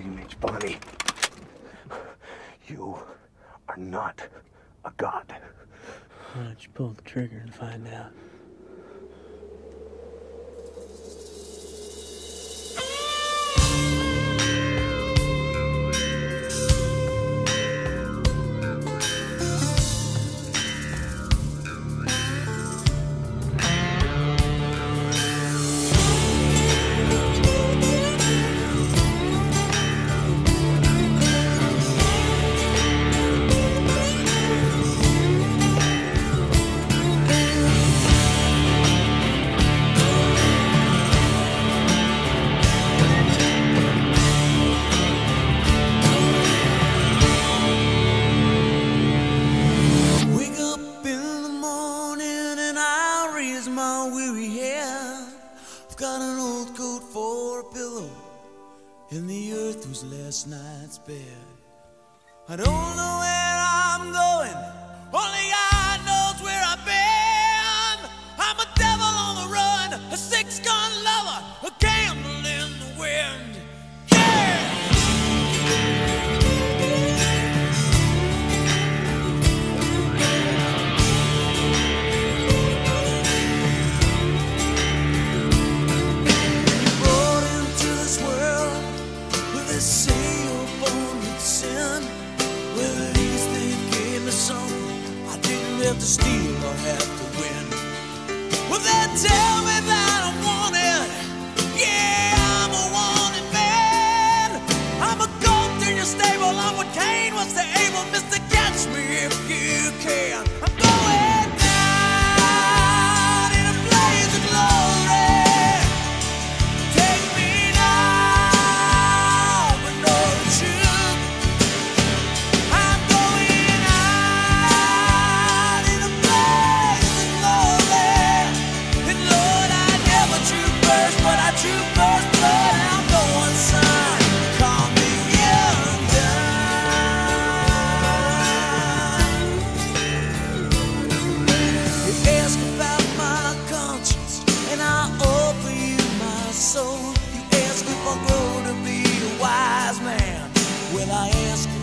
image, Bonnie. You are not a god. Why don't you pull the trigger and find out? Got an old coat for a pillow, and the earth was last night's bed. I don't know where I'm going, only God knows where I've been. I'm a devil on the run, a six-gun lover, a candle in the wind. Yeah! They say you're born with sin. Well, at least they gave me something I didn't have to steal or have to win. Well, they tell me that I'm wanted. Yeah, I'm a wanted man. I'm a goat in your stable. I'm what Cain was to Abel. Mister, catch me if you can. I'm going down in a blaze of glory. So you ask if I'll grow to be a wise man. Well, I ask